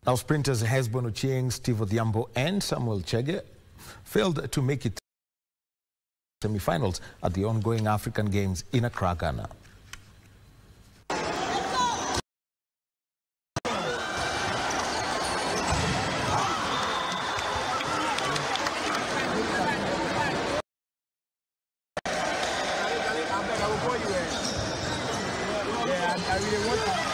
Now, sprinters Hesbon Ochieng, Steve Odhiambo and Samuel Chege failed to make it semi-finals at the ongoing African Games in Accra, Ghana. I really want to.